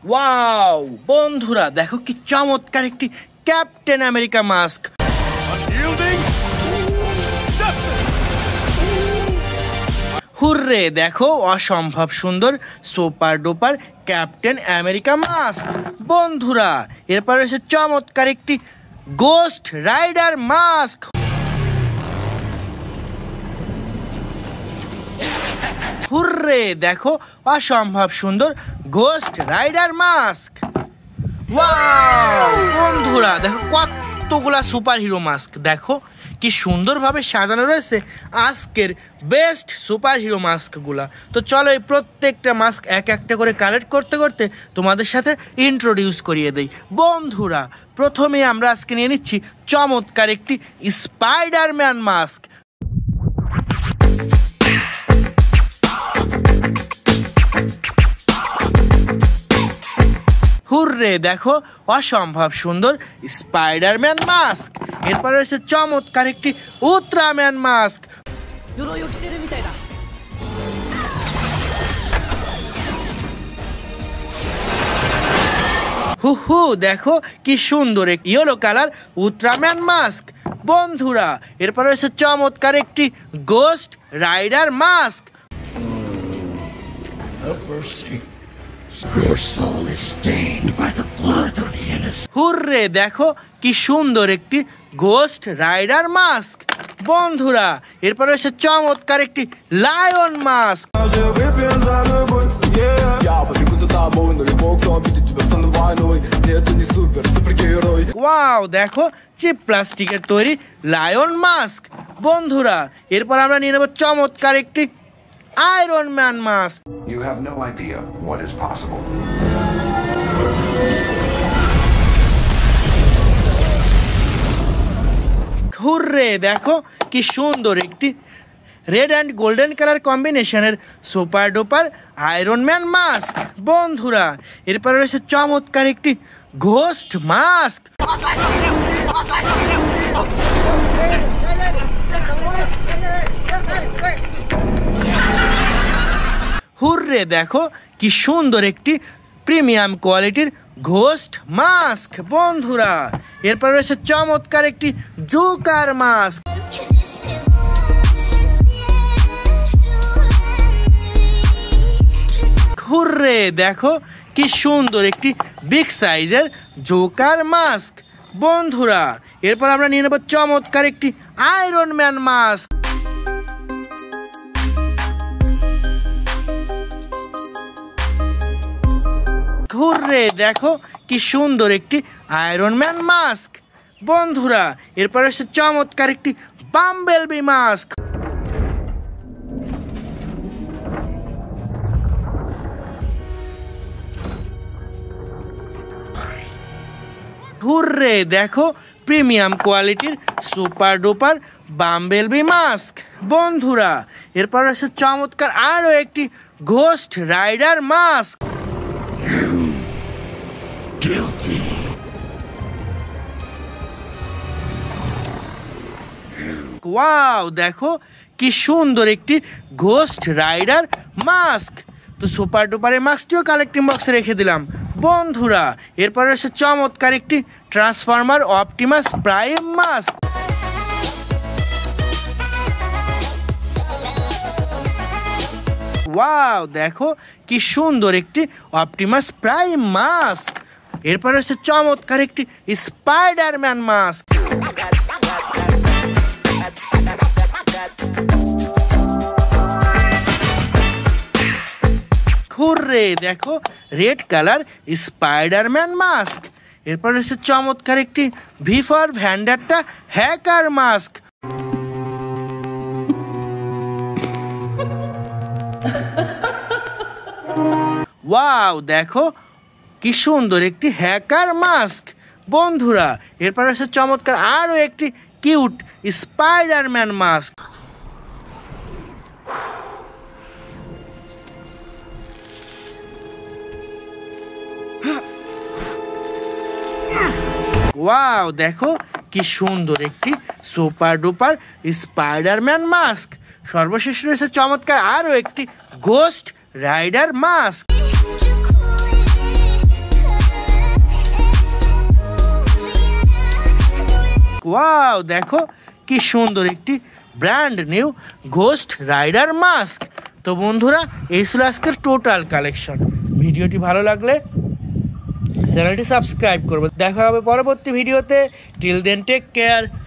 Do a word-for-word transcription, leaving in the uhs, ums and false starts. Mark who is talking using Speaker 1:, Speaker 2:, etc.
Speaker 1: Wow বন্ধুরা দেখো কি চমৎকার একটি ক্যাপ্টেন আমেরিকা মাস্ক। হুররে দেখো অসম্ভব সুন্দর super duper captain America mask. বন্ধুরা এরপর এসে চমৎকার একটি গোস্ট রাইডার মাস্ক। হুররে দেখো অসম্ভব সুন্দর গোস্ট রাইডার মাস্ক। ওয়াও বন্ধুরা দেখো কতগুলা সুপার হিরো মাস্ক, দেখো কি সুন্দরভাবে সাজানো রয়েছে আজকের বেস্ট সুপার হিরো মাস্কগুলা। তো চলো এই প্রত্যেকটা মাস্ক এক একটা করে কালেক্ট করতে করতে তোমাদের সাথে ইন্ট্রোডিউস করিয়ে দেই। বন্ধুরা প্রথমে আমরা আজকে নিয়ে নিচ্ছি চমৎকার একটি স্পাইডারম্যান মাস্ক। হুররে দেখো অসম্ভব সুন্দর স্পাইডারম্যান মাস্ক। এরপর রয়েছে চমৎকার একটি উল্ট্রাম্যান মাস্ক। হু হু দেখো কি সুন্দর একটি ইয়েলো কালার উল্ট্রাম্যান মাস্ক। বন্ধুরা এরপর রয়েছে চমৎকার একটি ghost rider mask.
Speaker 2: Your soul is stained by the blood of the innocent.
Speaker 1: Hurray দেখো কি সুন্দর একটি গোস্ট রাইডার মাস্ক। বন্ধুরা এরপর এসে চমৎকার একটি লায়ন মাস্ক। ওয়াও দেখো চিপ প্লাস্টিকের তৈরি লায়ন মাস্ক। বন্ধুরা এরপর আমরা নিয়ে নেব চমৎকার একটি iron man mask.
Speaker 3: You have no idea what is possible.
Speaker 1: Hurray দেখো কি সুন্দর একটি রেড অ্যান্ড গোল্ডেন কালার কম্বিনেশনের super duper iron man mask. বন্ধুরা এরপর রয়েছে চমৎকার একটি ঘোস্ট মাস্ক। হুররে দেখো কি সুন্দর একটি প্রিমিয়াম কোয়ালিটির ঘোস্ট মাস্ক। বন্ধুরা এরপর রয়েছে চমৎকার একটি জোকার মাস্ক। হুররে দেখো কি সুন্দর একটি বিগ সাইজের জোকার মাস্ক। বন্ধুরা এরপর আমরা নিয়ে নেব চমৎকার একটি আয়রন ম্যান মাস্ক। হুররে দেখো কি সুন্দর একটি আয়রন ম্যান মাস্ক। বন্ধুরা এরপর এসে চমৎকার একটি বাম্বেলবি মাস্ক। হুররে দেখো প্রিমিয়াম কোয়ালিটির সুপার ডুপার বাম্বেলবি মাস্ক। বন্ধুরা এরপর এসে চমৎকার আরো একটি ghost rider mask.
Speaker 2: Guilty.
Speaker 1: Wow দেখো কি সুন্দর একটি ঘোস্ট রাইডার মাস্ক। তো সুপার ডুপারের মাস্কটিও কালেক্টিং বক্সে রেখে দিলাম। বন্ধুরা এরপর এসে চমৎকার একটি transformer Optimus Prime mask. Wow দেখো কি সুন্দর একটি অপটিমাস প্রাইম মাস্ক। এরপর হচ্ছে চমৎকার একটি স্পাইডারম্যান মাস্ক। হুররে দেখো রেড কালার স্পাইডারম্যান মাস্ক। এরপর হচ্ছে চমৎকার একটি V for vendetta hacker mask. Wow দেখো কি সুন্দর একটি হ্যাকার মাস্ক। বন্ধুরা এরপর আছে চমৎকার আরো একটি কিউট স্পাইডারম্যান মাস্ক। ওয়াও দেখো কি সুন্দর একটি সুপার ডুপার স্পাইডারম্যান মাস্ক। সর্বশেষ রয়েছে চমৎকার আরো একটি গোস্ট রাইডার মাস্ক। ওয়াও দেখো কি সুন্দর একটি brand new ghost rider mask. তো বন্ধুরা এই ছিল আজকের টোটাল কালেকশন। ভিডিওটি ভালো লাগলে চ্যানেলটি সাবস্ক্রাইব করবে। দেখা হবে পরবর্তী ভিডিওতে। Till then take care.